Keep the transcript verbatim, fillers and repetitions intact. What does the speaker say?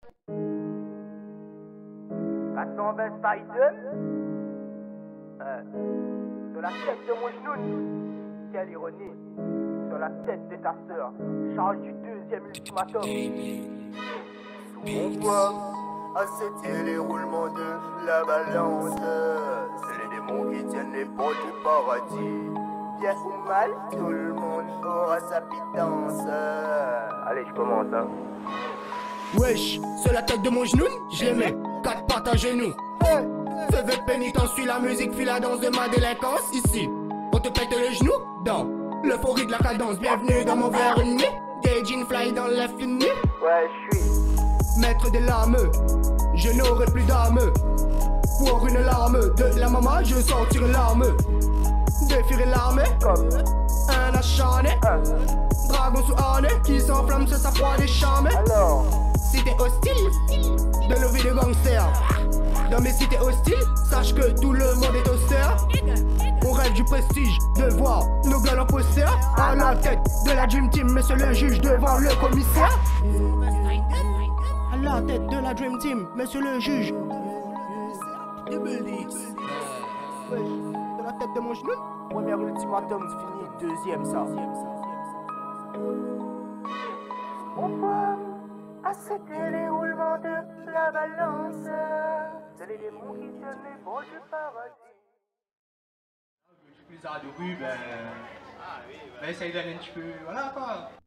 quatre cent vingt Titan euh, sur la tête de mon genou. Quelle ironie. Sur la tête de ta sœur. Charge du deuxième ultimatum. Sous mon poids, à cette les roulements de la balance. C'est les démons qui tiennent les portes du paradis. Bien ou mal, tout le monde aura sa pitance. Allez, je commence, hein. Wesh, sur la tête de mon genou, je les mets quatre pattes à genoux. Hey, fais votre pénitence, suis la musique, file la danse de ma délinquance. Ici, on te pète le genou dans l'euphorie de la cadence. Bienvenue dans mon verre uni, des jeans fly dans l'infini. Ouais, je suis maître des larmes, je n'aurai plus d'âme. Pour une larme de la maman, je sortirai l'arme. Défierai l'armée comme un acharné. un. Dragon sous harnais qui s'enflamme sur sa proie décharmée. Alors, Cité hostile, de nos vies de gangsters. Dans mes cités hostiles, sache que tout le monde est austère. On rêve du prestige, de voir nos gars en poster. À la tête de la Dream Team, monsieur le juge devant le commissaire. À la tête de la Dream Team, monsieur le juge. Wesh, de la tête de mon genou. premier ultimatum fini, deuxième ça. Mon poids, à cette les roulements de la balance. C'est les démons qui tiennent les portes du paradis. Plus à de rue, ben, ben essaye d'aller un petit peu, voilà quoi.